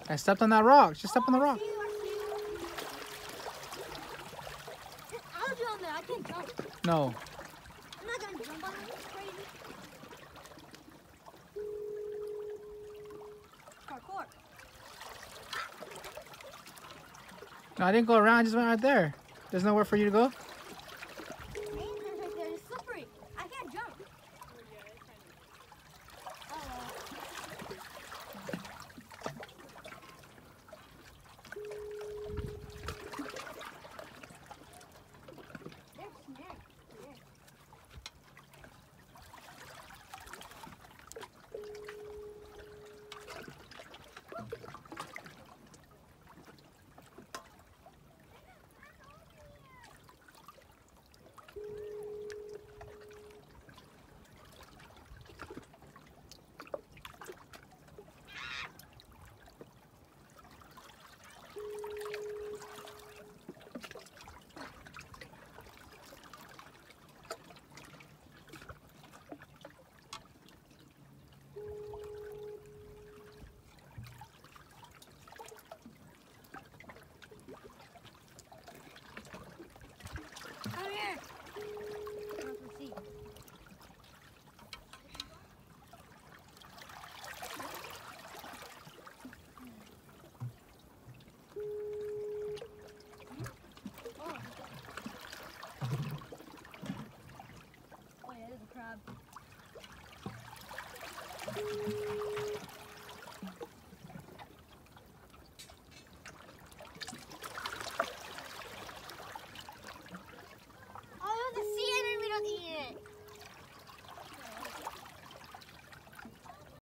I stepped on that rock. Just step on the rock. I see you. I'll jump there. I can't jump. No. I'm not gonna jump on it. It's crazy. Parkour. No, I didn't go around. I just went right there. There's nowhere for you to go? Main entrance right there is slippery. I can't jump. Oh, well. There's snakes. Yeah. Come here. Let's see. Oh. Oh yeah, there's a crab.